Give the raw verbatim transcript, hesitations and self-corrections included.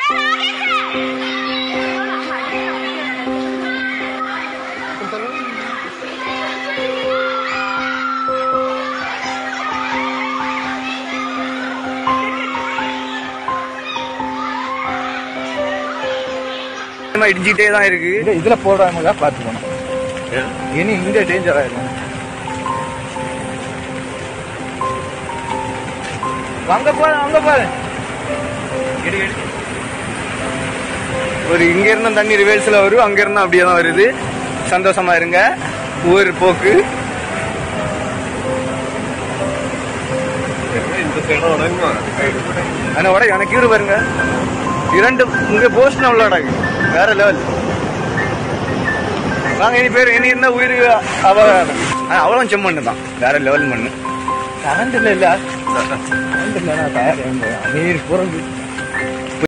இடிஞ்சிட்டே தான் இருக்கு. இதுல போடுறாங்க பாத்துக்கணும். இனி இங்க டேஞ்சரா இருக்கும். அங்க போற அங்க போற ஒரு இங்க இருந்த தண்ணி ரிவேல்ஸ்ல வரும், அங்க இருந்தா அப்படியே தான் வருது. சந்தோஷமா இருங்க. ஊர் போக்கு ஆனா உடனே எனக்கு இவரு பாருங்க, இரண்டு இங்க போஸ்ட் உள்ளடக்கு வேற லெவல். வாங்க இனி பேர் இனி இருந்தா உயிருக்கு அபகாரம். அவ்வளோ செம்மண்ணு தான், வேற லெவல் மண்ணு. கரண்ட் இல்லை இல்ல கரண்ட் இல்லைன்னா தயார் நீர் குறைஞ்சு